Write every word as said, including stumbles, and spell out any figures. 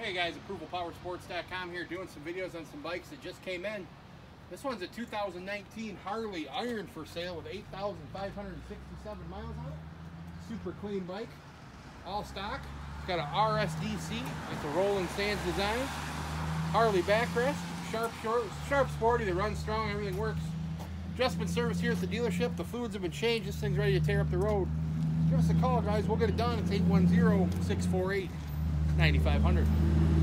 Hey guys, approval power sports dot com here doing some videos on some bikes that just came in. This one's a two thousand nineteen Harley Iron for sale with eight thousand five hundred sixty-seven miles on it. Super clean bike, all stock. It's got an R S D C, it's a rolling stands design. Harley backrest, sharp, short, sharp sporty, that runs strong, everything works. Just been serviced here at the dealership. The fluids have been changed. This thing's ready to tear up the road. Give us a call, guys. We'll get it done. It's eight one zero, six four eight, nine five zero zero.